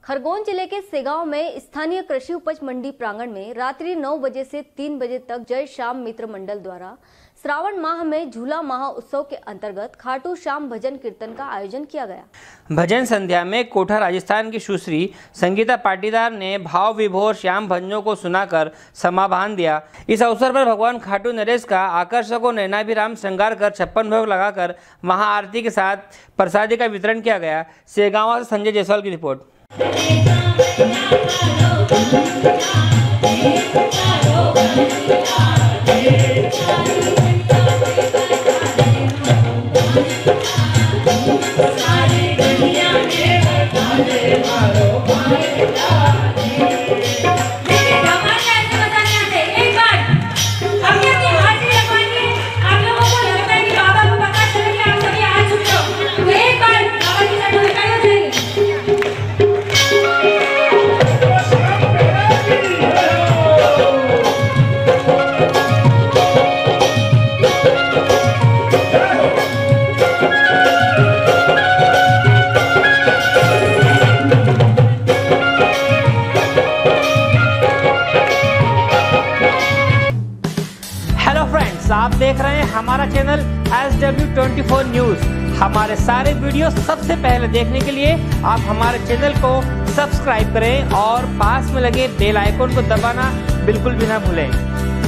खरगोन जिले के सेगांव में स्थानीय कृषि उपज मंडी प्रांगण में रात्रि 9 बजे से 3 बजे तक जय श्याम मित्र मंडल द्वारा श्रावण माह में झूला महा उत्सव के अंतर्गत खाटू श्याम भजन कीर्तन का आयोजन किया गया। भजन संध्या में कोठा राजस्थान की सुश्री संगीता पाटीदार ने भाव विभोर श्याम भजनों को सुनाकर समाभान दिया। इस अवसर पर भगवान खाटू नरेश का आकर्षकों नैनाभिराम श्रृंगार कर 56 भोग लगाकर महाआरती के साथ प्रसादी का वितरण किया गया। सेगांव से संजय जायसवाल की रिपोर्ट। आप देख रहे हैं हमारा चैनल SW24 न्यूज। हमारे सारे वीडियो सबसे पहले देखने के लिए आप हमारे चैनल को सब्सक्राइब करें और पास में लगे बेल आइकन को दबाना बिल्कुल भी ना भूलें।